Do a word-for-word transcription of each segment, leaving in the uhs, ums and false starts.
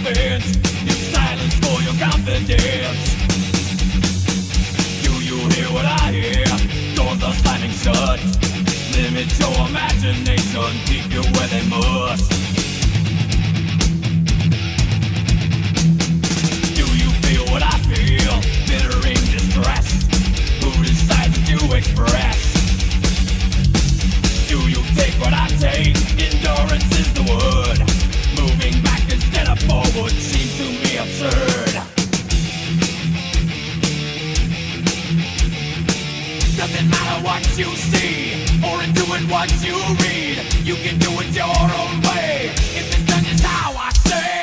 defense. Use silence for your confidence. Do you hear what I hear? Doors are slamming shut. Limit your imagination, keep you where they must. Do you feel what I feel? Bittering distress. Who decides to express? Do you take what I take? Endurance is the word. Moving back instead of forward seems to me absurd. Doesn't matter what you see, or in doing what you read. You can do it your own way, if it's done just how I say.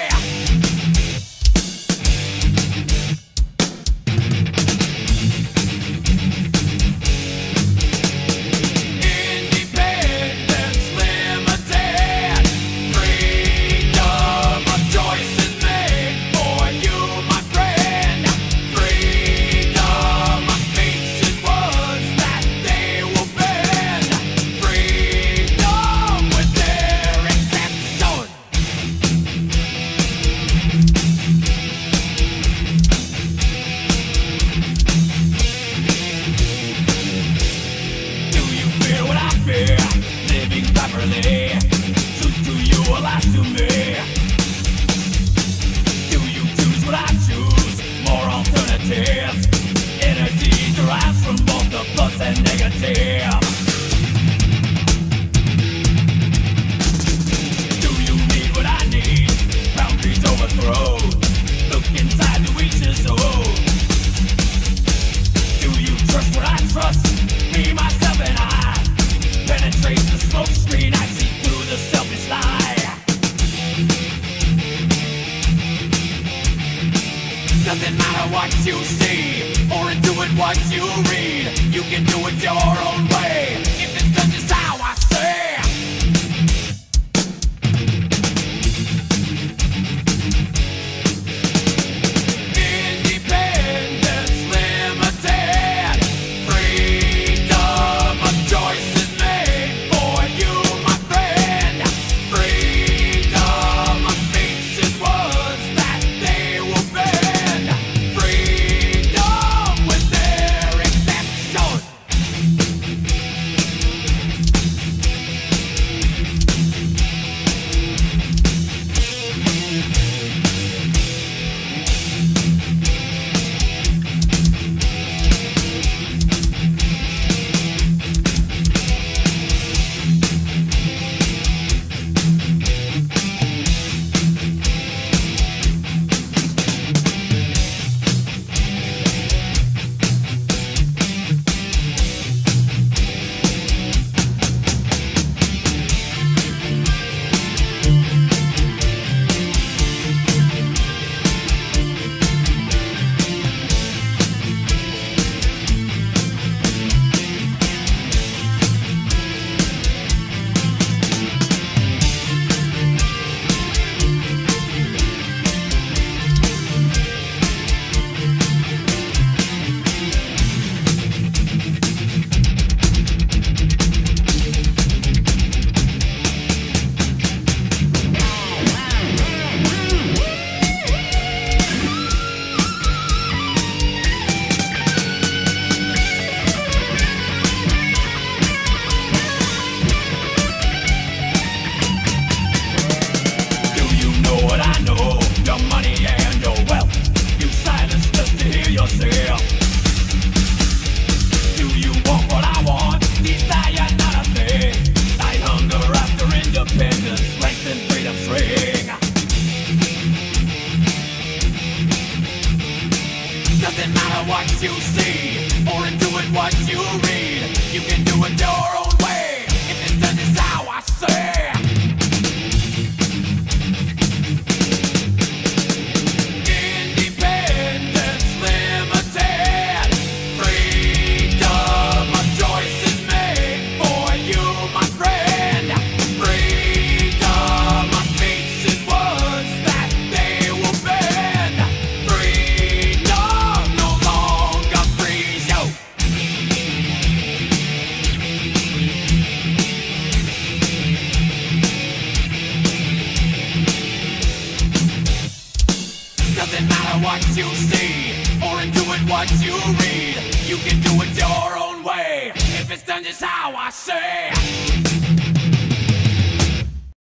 what you see, or in doing what you read. You can do it your own way, if it's done just how I say.